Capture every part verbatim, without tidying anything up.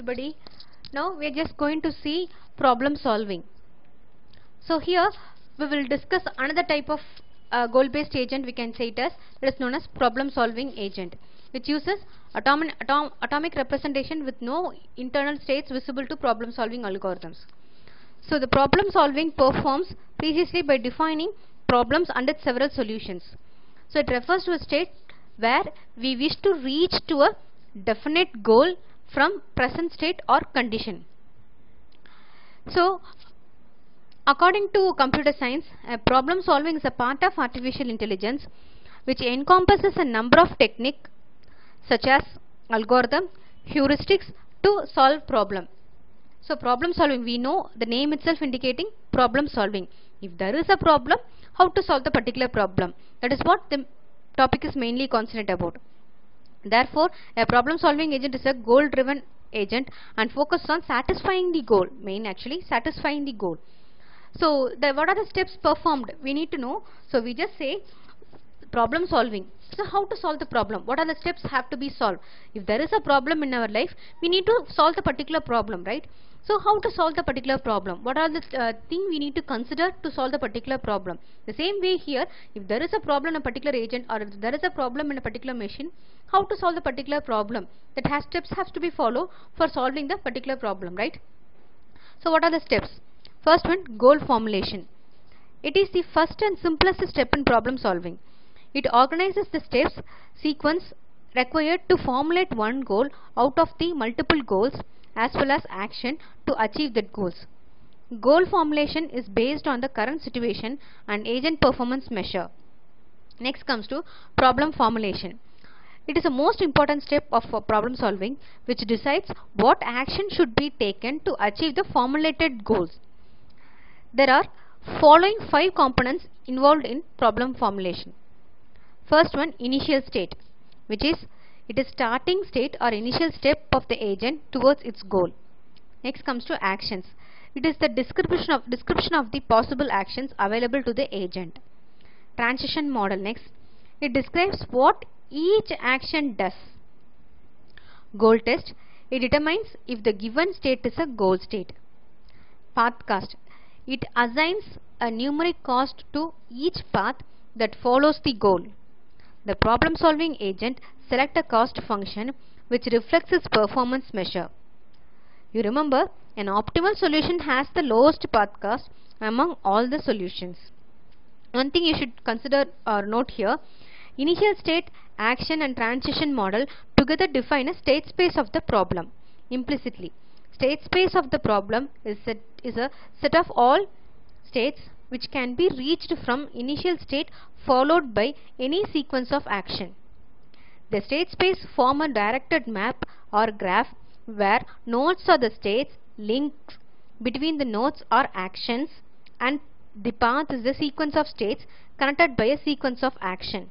everybody. Now we are just going to see problem solving. So here we will discuss another type of uh, goal based agent. We can say it as it is known as problem solving agent, which uses atom atom atomic representation with no internal states visible to problem solving algorithms. So the problem solving performs precisely by defining problems and its several solutions. So it refers to a state where we wish to reach to a definite goal from present state or condition. So according to computer science, a problem solving is a part of artificial intelligence which encompasses a number of techniques such as algorithm, heuristics to solve problem. So problem solving, we know the name itself indicating problem solving. If there is a problem, how to solve the particular problem. That is what the topic is mainly concentrated about. Therefore, a problem solving agent is a goal driven agent and focused on satisfying the goal. Main actually satisfying the goal. So the, what are the steps performed? We need to know. So we just say problem solving. So how to solve the problem? What are the steps have to be solved? If there is a problem in our life, we need to solve the particular problem, right? So how to solve the particular problem? What are the uh, thing we need to consider to solve the particular problem? The same way here, if there is a problem in a particular agent or if there is a problem in a particular machine, how to solve the particular problem? That has steps have to be followed for solving the particular problem, right? So what are the steps? First one, goal formulation. It is the first and simplest step in problem solving. It organizes the steps sequence required to formulate one goal out of the multiple goals as well as action to achieve that goals. Goal formulation is based on the current situation and agent performance measure. Next comes to problem formulation. It is the most important step of problem solving which decides what action should be taken to achieve the formulated goals. There are following five components involved in problem formulation. First one, initial state, which is it is starting state or initial step of the agent towards its goal. Next comes to actions. It is the description of description of the possible actions available to the agent. Transition model. Next, it describes what each action does. Goal test. It determines if the given state is a goal state. Path cost. It assigns a numeric cost to each path that follows the goal. The problem solving agent select a cost function which reflects its performance measure. You remember, an optimal solution has the lowest path cost among all the solutions. One thing you should consider or note here, initial state, action and transition model together define a state space of the problem. Implicitly, state space of the problem is a, is a set of all states which can be reached from initial state followed by any sequence of action. The state space form a directed map or graph where nodes are the states, links between the nodes are actions, and the path is the sequence of states connected by a sequence of action.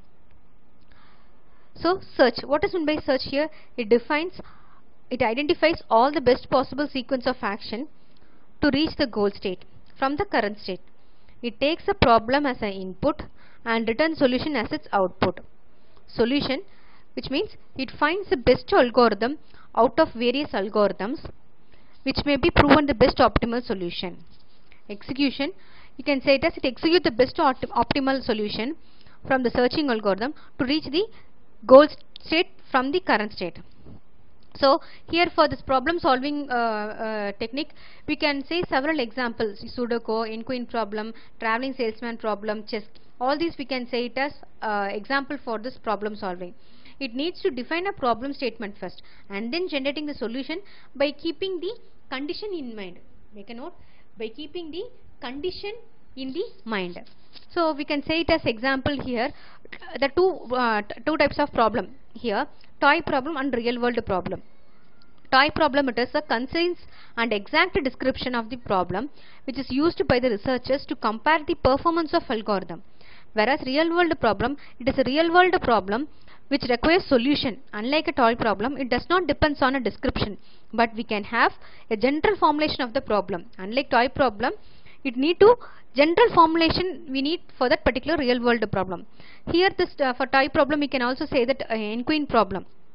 So search. What is meant by search here? It defines, it identifies all the best possible sequence of action to reach the goal state from the current state. It takes a problem as an input and returns solution as its output. Solution, which means it finds the best algorithm out of various algorithms which may be proven the best optimal solution. Execution, you can say it as it executes the best opt optimal solution from the searching algorithm to reach the goal state from the current state. So here for this problem solving uh, uh, technique, we can say several examples: Sudoku, N-Queen problem, traveling salesman problem, chess. All these we can say it as uh, example for this problem solving. It needs to define a problem statement first and then generating the solution by keeping the condition in mind. Make a note, by keeping the condition in the mind. So we can say it as example here, the two uh, two types of problem here, toy problem and real world problem. Toy problem, it is a concise and exact description of the problem which is used by the researchers to compare the performance of algorithm. Whereas real world problem, it is a real world problem which requires solution. Unlike a toy problem, it does not depend on a description, but we can have a general formulation of the problem. Unlike toy problem, it need to general formulation we need for that particular real world problem. Here this uh, for toy problem we can also say that uh, N-Queen problem.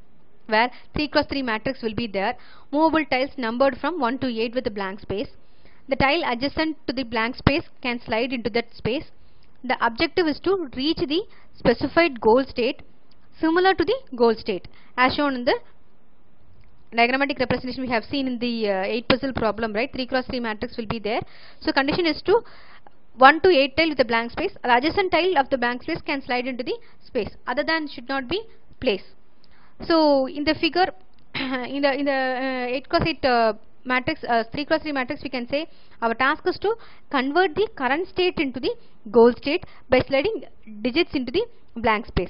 where three cross three matrix will be there. Movable tiles numbered from one to eight with a blank space. The tile adjacent to the blank space can slide into that space. The objective is to reach the specified goal state similar to the goal state as shown in the diagrammatic representation we have seen in the uh, eight puzzle problem, right? three cross three matrix will be there. So condition is to one to eight tile with a blank space. The adjacent tile of the blank space can slide into the space. Other than should not be placed. So in the figure, in the in the uh, eight cross eight uh, matrix, uh, three cross three matrix, we can say our task is to convert the current state into the goal state by sliding digits into the blank space.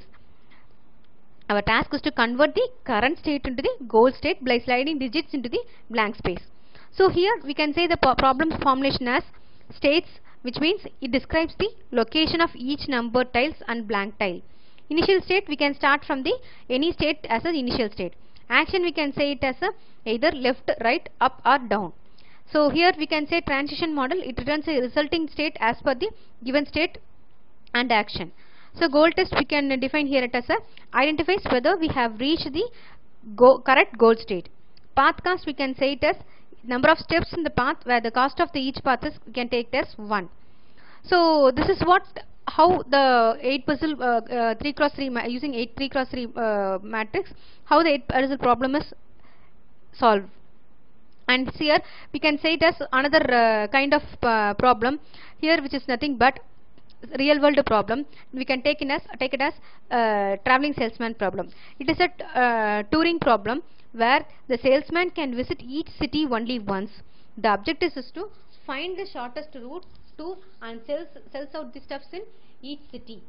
Our task is to convert the current state into the goal state by sliding digits into the blank space. So here we can say the problem formulation as states, which means it describes the location of each number tiles and blank tile. Initial state, we can start from the any state as an initial state. Action, we can say it as a either left, right, up or down. So here we can say transition model, it returns a resulting state as per the given state and action. So goal test, we can define here it as a identifies whether we have reached the go correct goal state. Path cost, we can say it as number of steps in the path where the cost of the each path is, we can take it as one. So this is what how the eight puzzle uh, uh, three cross three using eight three cross three uh, matrix, how the eight puzzle problem is solved. And here we can say it as another uh, kind of uh, problem here, which is nothing but real world problem. We can take in as take it as uh, traveling salesman problem. It is a uh, touring problem where the salesman can visit each city only once. The objective is to find the shortest route to and sells sells out the stuffs in each city.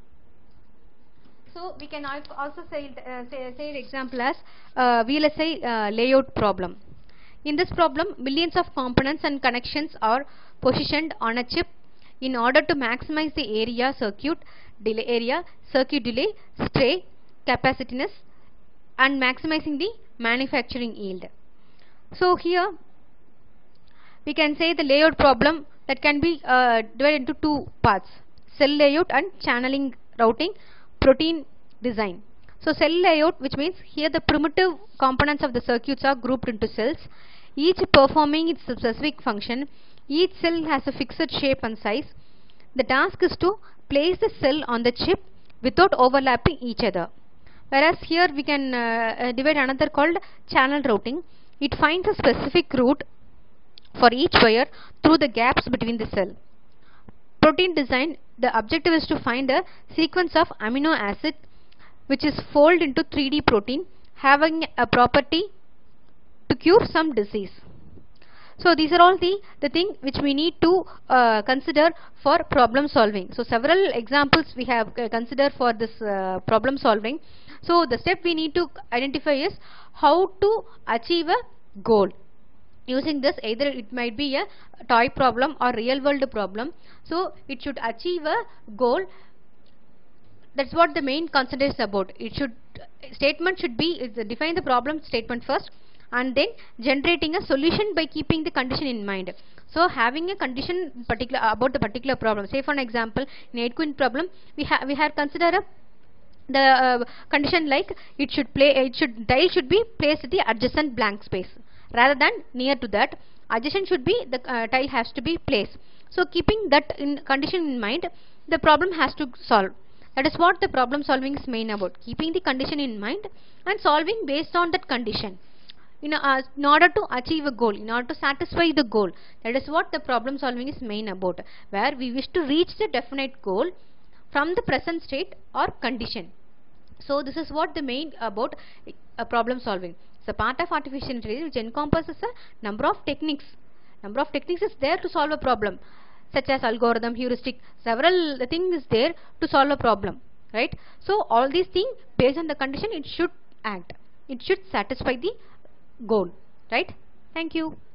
So we can also say uh, say, say example as uh, V L S I uh, layout problem. In this problem, millions of components and connections are positioned on a chip in order to maximize the area circuit delay area circuit delay, stray, capacitance, and maximizing the manufacturing yield. So here we can say the layout problem that can be uh, divided into two parts: cell layout and channeling routing protein design. So cell layout, which means here the primitive components of the circuits are grouped into cells, each performing its specific function. Each cell has a fixed shape and size. The task is to place the cell on the chip without overlapping each other. Whereas here we can uh, uh, divide another called channel routing. It finds a specific route for each wire through the gaps between the cell. Protein design, the objective is to find a sequence of amino acid which is folded into three D protein having a property to cure some disease. So these are all the, the thing which we need to uh, consider for problem solving. So several examples we have uh, considered for this uh, problem solving. So the step we need to identify is how to achieve a goal. Using this, either it might be a toy problem or real world problem. So it should achieve a goal. That's what the main concept is about. It should statement should be is define the problem statement first, and then generating a solution by keeping the condition in mind. So having a condition particular about the particular problem. Say for an example, in eight quint problem, we have we have considered a the uh, condition like it should play it should tile should be placed at the adjacent blank space rather than near to that. Adjacent should be the uh, tile has to be placed. So keeping that in condition in mind, the problem has to solve. That is what the problem solving is main about, keeping the condition in mind and solving based on that condition. In, uh, in order to achieve a goal, in order to satisfy the goal. That is what the problem solving is main about, where we wish to reach the definite goal from the present state or condition. So this is what the main about uh, problem solving. It's a part of artificial intelligence which encompasses a number of techniques. Number of techniques is there to solve a problem, such as algorithm, heuristic, several things is there to solve a problem, right? So all these things based on the condition it should act. It should satisfy the goal, right? Thank you.